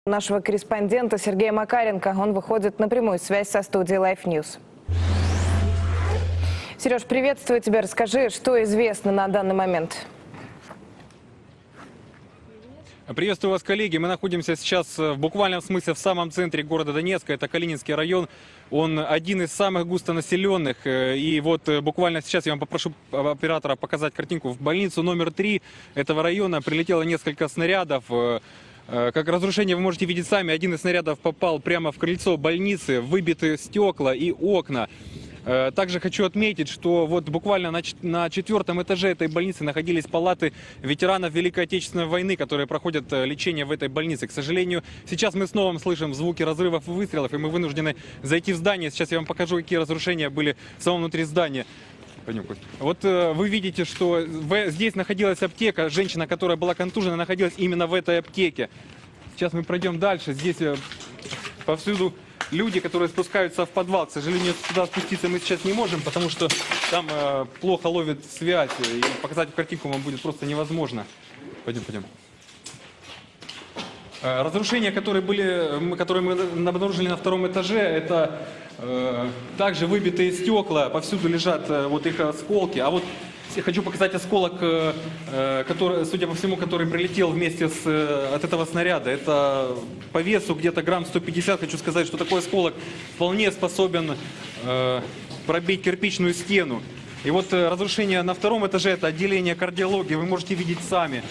Нашего корреспондента Сергея Макаренко. Он выходит на прямую связь со студией Life News. Сереж, приветствую тебя. Расскажи, что известно на данный момент. Приветствую вас, коллеги. Мы находимся сейчас в буквальном смысле в самом центре города Донецка. Это Калининский район. Он один из самых густонаселенных. И вот буквально сейчас я вам попрошу оператора показать картинку. В больницу номер 3 этого района прилетело несколько снарядов. Как разрушение вы можете видеть сами. Один из снарядов попал прямо в крыльцо больницы, выбиты стекла и окна. Также хочу отметить, что вот буквально на 4-м этаже этой больницы находились палаты ветеранов Великой Отечественной войны, которые проходят лечение в этой больнице. К сожалению, сейчас мы снова слышим звуки разрывов и выстрелов, и мы вынуждены зайти в здание. Сейчас я вам покажу, какие разрушения были в самом внутри здания. Пойдем, Кость. Вот вы видите, что здесь находилась аптека. Женщина, которая была контужена, находилась именно в этой аптеке. Сейчас мы пройдем дальше. Здесь повсюду люди, которые спускаются в подвал. К сожалению, сюда спуститься мы сейчас не можем, потому что там плохо ловит связь. И показать картинку вам будет просто невозможно. Пойдем, пойдем. Разрушения, которые мы обнаружили на 2-м этаже, это также выбитые стекла. Повсюду лежат вот их осколки. А вот я хочу показать осколок, который, судя по всему, который прилетел вместе от этого снаряда. Это по весу где-то грамм 150. Хочу сказать, что такой осколок вполне способен пробить кирпичную стену. И вот разрушение на 2-м этаже, это отделение кардиологии, вы можете видеть сами.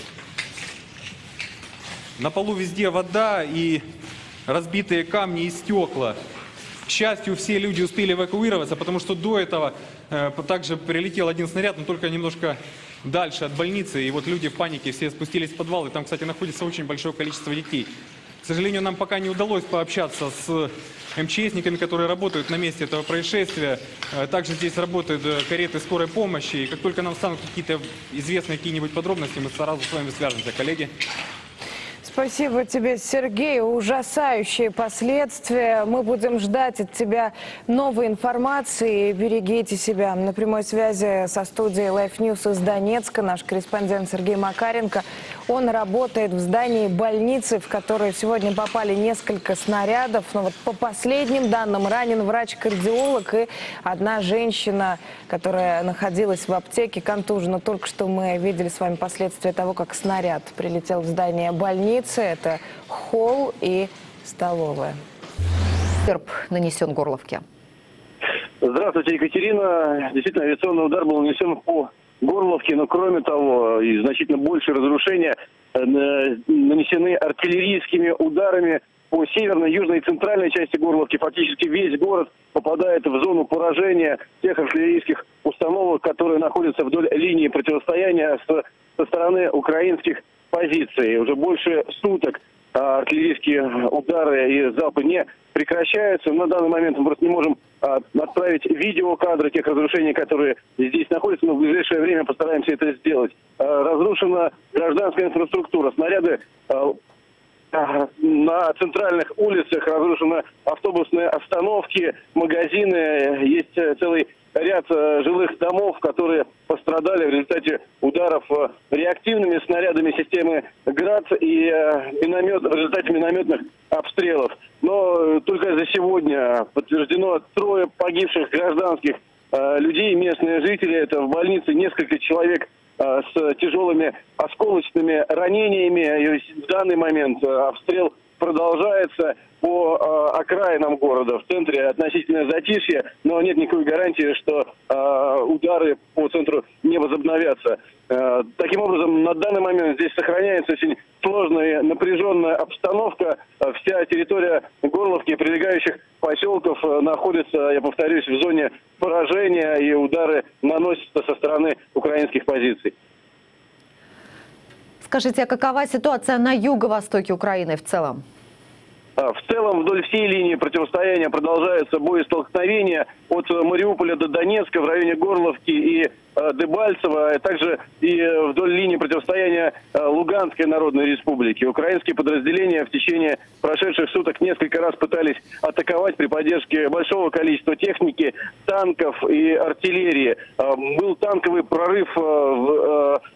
На полу везде вода и разбитые камни и стекла. К счастью, все люди успели эвакуироваться, потому что до этого также прилетел один снаряд, но только немножко дальше от больницы. И вот люди в панике все спустились в подвал, и там, кстати, находится очень большое количество детей. К сожалению, нам пока не удалось пообщаться с МЧСниками, которые работают на месте этого происшествия. Также здесь работают кареты скорой помощи. И как только нам станут какие-то известны какие-нибудь подробности, мы сразу с вами свяжемся, коллеги. Спасибо тебе, Сергей. Ужасающие последствия. Мы будем ждать от тебя новой информации. Берегите себя. На прямой связи со студией Life News из Донецка наш корреспондент Сергей Макаренко. Он работает в здании больницы, в которую сегодня попали несколько снарядов. Но вот по последним данным ранен врач-кардиолог и одна женщина, которая находилась в аптеке, контужена. Только что мы видели с вами последствия того, как снаряд прилетел в здание больницы. Это холл и столовая. Ущерб нанесен Горловке. Здравствуйте, Екатерина. Действительно, авиационный удар был нанесен по Горловке, но кроме того, и значительно больше разрушения нанесены артиллерийскими ударами по северной, южной и центральной части Горловки. Фактически весь город попадает в зону поражения тех артиллерийских установок, которые находятся вдоль линии противостояния со стороны украинских позиций. Уже больше суток артиллерийские удары и залпы не прекращаются. На данный момент мы просто не можем отправить видеокадры тех разрушений, которые здесь находятся, но в ближайшее время постараемся это сделать. Разрушена гражданская инфраструктура. Снаряды на центральных улицах, разрушены автобусные остановки, магазины. Есть целый ряд жилых домов, которые пострадали в результате ударов реактивными снарядами системы ГРАД и в результате минометных обстрелов. Но только за сегодня подтверждено 3 погибших гражданских людей, местные жители. Это в больнице несколько человек с тяжелыми осколочными ранениями. И в данный момент обстрел продолжается по окраинам города. В центре относительное затишье, но нет никакой гарантии, что удары по центру не возобновятся. Таким образом, на данный момент здесь сохраняется очень сложная и напряженная обстановка. Вся территория Горловки и прилегающих поселков находится, я повторюсь, в зоне поражения, и удары наносятся со стороны украинских позиций. Скажите, а какова ситуация на юго-востоке Украины в целом? В целом, вдоль всей линии противостояния продолжаются боестолкновения от Мариуполя до Донецка в районе Горловки и Дебальцево, а также и вдоль линии противостояния Луганской Народной Республики. Украинские подразделения в течение прошедших суток несколько раз пытались атаковать при поддержке большого количества техники, танков и артиллерии. Был танковый прорыв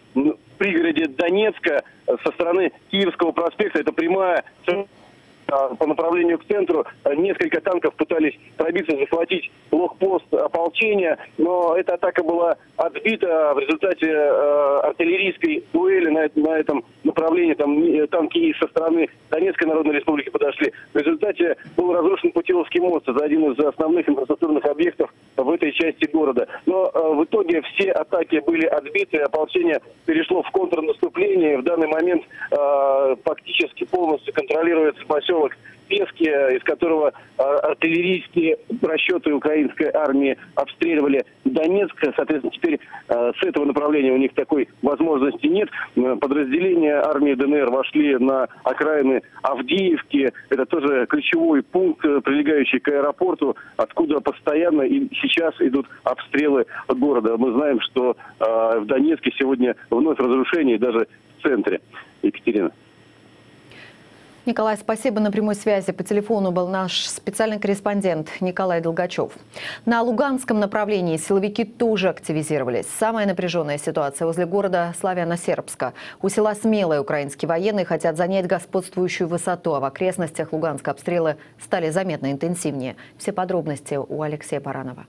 пригороде Донецка со стороны Киевского проспекта. Это прямая по направлению к центру. Несколько танков пытались пробиться, захватить блокпост ополчения, но эта атака была отбита в результате артиллерийской дуэли на этом направлении. Там танки и со стороны Донецкой Народной Республики подошли. В результате был разрушен Путиловский мост. Это один из основных инфраструктурных объектов в этой части города. Но в итоге все атаки были отбиты, ополчение перешло в контрнаступление. В данный момент фактически полностью контролируется поселок Пески, из которого артиллерийские расчеты украинской армии обстреливали Донецк. Соответственно, теперь с этого направления у них такой возможности нет. Подразделения армии ДНР вошли на окраины Авдеевки. Это тоже ключевой пункт, прилегающий к аэропорту, откуда постоянно и сейчас идут обстрелы города. Мы знаем, что в Донецке сегодня вновь разрушение, даже в центре. Екатерина. Николай, спасибо. На прямой связи по телефону был наш специальный корреспондент Николай Долгачев. На Луганском направлении силовики тоже активизировались. Самая напряженная ситуация возле города Славяно-Сербска. У села Смелое украинские военные хотят занять господствующую высоту, а в окрестностях Луганска обстрелы стали заметно интенсивнее. Все подробности у Алексея Баранова.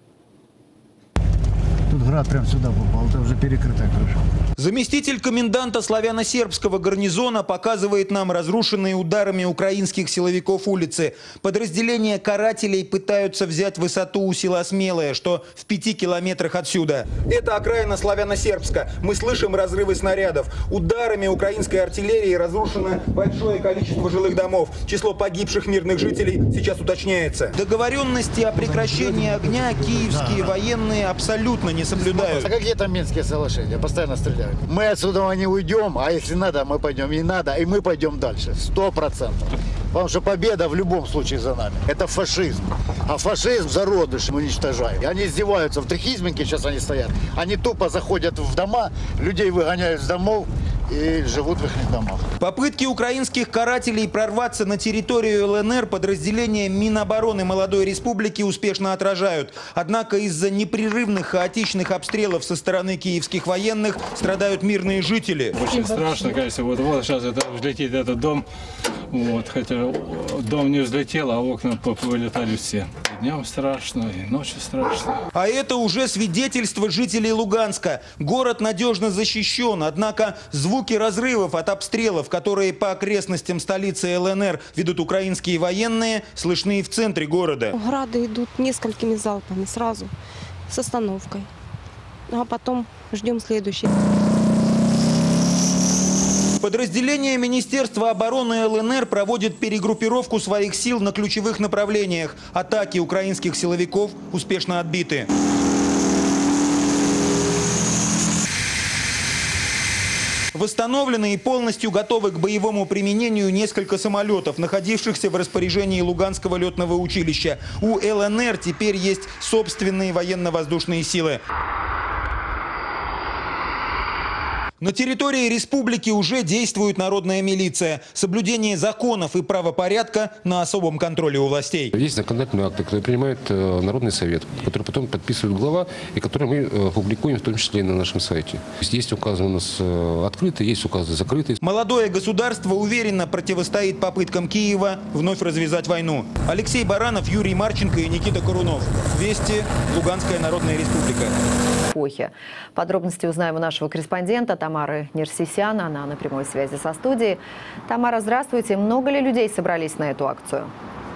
Тут град прям сюда попал, это уже перекрытая крыша. Заместитель коменданта славяно-сербского гарнизона показывает нам разрушенные ударами украинских силовиков улицы. Подразделения карателей пытаются взять высоту у села Смелое, что в 5 километрах отсюда. Это окраина Славяно-Сербска. Мы слышим разрывы снарядов. Ударами украинской артиллерии разрушено большое количество жилых домов. Число погибших мирных жителей сейчас уточняется. Договоренности о прекращении огня киевские военные абсолютно не соблюдают. А какие там минские соглашения? Постоянно стреляют. Мы отсюда не уйдем, а если надо, мы пойдем. И надо, и мы пойдем дальше. 100%. Потому что победа в любом случае за нами. Это фашизм. А фашизм зародыш мы уничтожаем. И они издеваются. В Трехизменке сейчас они стоят. Они тупо заходят в дома, людей выгоняют с домов и живут в их домах. Попытки украинских карателей прорваться на территорию ЛНР подразделения Минобороны Молодой Республики успешно отражают. Однако из-за непрерывных хаотичных обстрелов со стороны киевских военных страдают мирные жители. Очень страшно, конечно. Вот сейчас это взлетит этот дом. Вот, хотя дом не взлетел, а окна вылетали все. И днем страшно, и ночью страшно. А это уже свидетельство жителей Луганска. Город надежно защищен, однако звуки разрывов от обстрелов, которые по окрестностям столицы ЛНР ведут украинские военные, слышны и в центре города. Грады идут несколькими залпами сразу, с остановкой. А потом ждем следующий. Подразделение Министерства обороны ЛНР проводит перегруппировку своих сил на ключевых направлениях. Атаки украинских силовиков успешно отбиты. Восстановлены и полностью готовы к боевому применению несколько самолетов, находившихся в распоряжении Луганского летного училища. У ЛНР теперь есть собственные военно-воздушные силы. На территории республики уже действует народная милиция. Соблюдение законов и правопорядка на особом контроле у властей. Есть законодательные акты, которые принимает Народный совет, который потом подписывает глава, и которые мы публикуем в том числе и на нашем сайте. Есть указы у нас открытые, есть указы закрытые. Молодое государство уверенно противостоит попыткам Киева вновь развязать войну. Алексей Баранов, Юрий Марченко и Никита Корунов. Вести, Луганская Народная Республика. Подробности узнаем у нашего корреспондента Тамары Нерсисян. Она на прямой связи со студией. Тамара, здравствуйте. Много ли людей собрались на эту акцию?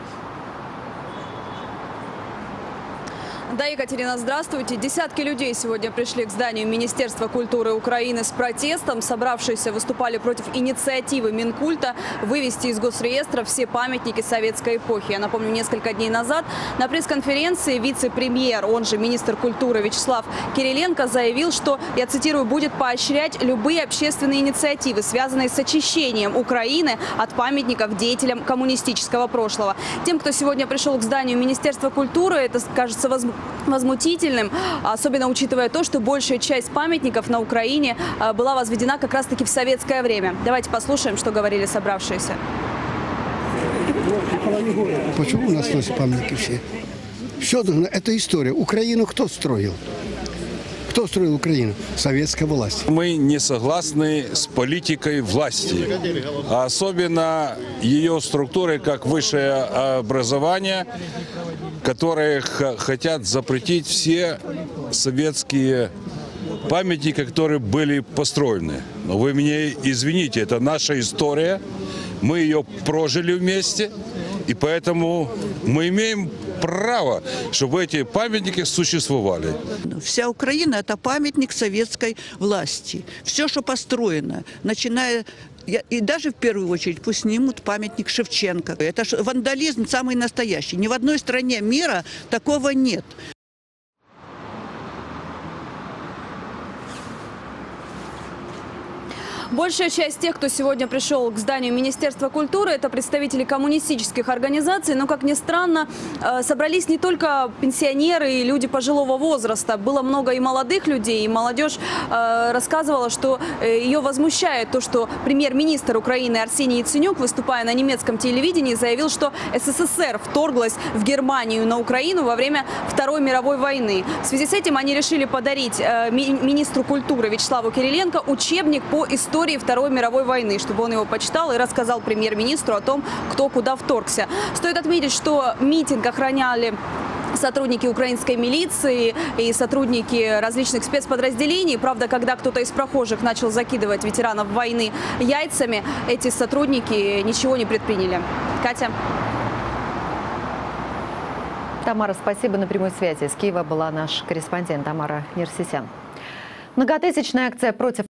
Да, Екатерина, здравствуйте. Десятки людей сегодня пришли к зданию Министерства культуры Украины с протестом. Собравшиеся выступали против инициативы Минкульта вывести из госреестра все памятники советской эпохи. Я напомню, несколько дней назад на пресс-конференции вице-премьер, он же министр культуры Вячеслав Кириленко заявил, что, я цитирую, будет поощрять любые общественные инициативы, связанные с очищением Украины от памятников деятелям коммунистического прошлого. Тем, кто сегодня пришел к зданию Министерства культуры, это кажется возмутительным, особенно учитывая то, что большая часть памятников на Украине была возведена как раз-таки в советское время. Давайте послушаем, что говорили собравшиеся. Почему у нас сносят памятники все? Все должно, это история. Украину кто строил? Кто строил Украину? Советская власть. Мы не согласны с политикой власти, а особенно ее структурой как высшее образование, которые хотят запретить все советские памятники, которые были построены. Но вы меня извините, это наша история, мы ее прожили вместе, и поэтому мы имеем право, чтобы эти памятники существовали. Вся Украина – это памятник советской власти. Все, что построено, начиная... И даже в первую очередь пусть снимут памятник Шевченко. Это ж вандализм самый настоящий. Ни в одной стране мира такого нет. Большая часть тех, кто сегодня пришел к зданию Министерства культуры, это представители коммунистических организаций. Но, как ни странно, собрались не только пенсионеры и люди пожилого возраста. Было много и молодых людей, и молодежь рассказывала, что ее возмущает то, что премьер-министр Украины Арсений Яценюк, выступая на немецком телевидении, заявил, что СССР вторглась в Германию на Украину во время Второй мировой войны. В связи с этим они решили подарить министру культуры Вячеславу Кириленко учебник по истории Второй мировой войны, чтобы он его почитал и рассказал премьер-министру о том, кто куда вторгся. Стоит отметить, что митинг охраняли сотрудники украинской милиции и сотрудники различных спецподразделений. Правда, когда кто-то из прохожих начал закидывать ветеранов войны яйцами, эти сотрудники ничего не предприняли. Катя. Тамара, спасибо. На прямой связи с Киева была наш корреспондент Тамара Нерсисян. Многотысячная акция против